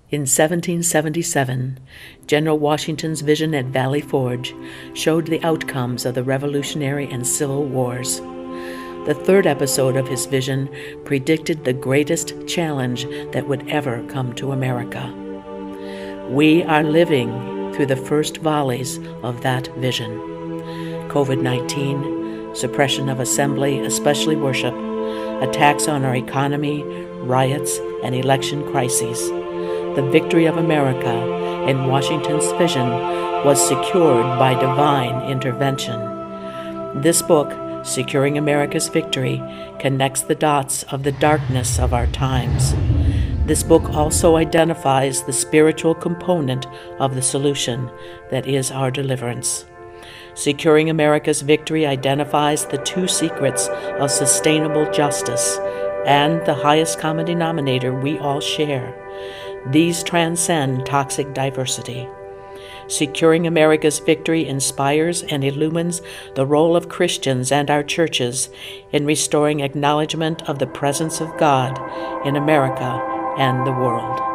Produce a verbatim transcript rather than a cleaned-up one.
In seventeen seventy-seven, General Washington's vision at Valley Forge showed the outcomes of the Revolutionary and Civil Wars. The third episode of his vision predicted the greatest challenge that would ever come to America. We are living through the first volleys of that vision. COVID nineteen, suppression of assembly, especially worship, attacks on our economy, riots, and election crises. The victory of America in Washington's vision was secured by divine intervention. This book, Securing America's Victory, connects the dots of the darkness of our times. This book also identifies the spiritual component of the solution that is our deliverance. Securing America's Victory identifies the two secrets of sustainable justice and the highest common denominator we all share. These transcend toxic diversity. Securing America's Victory inspires and illumines the role of Christians and our churches in restoring acknowledgement of the presence of God in America and the world.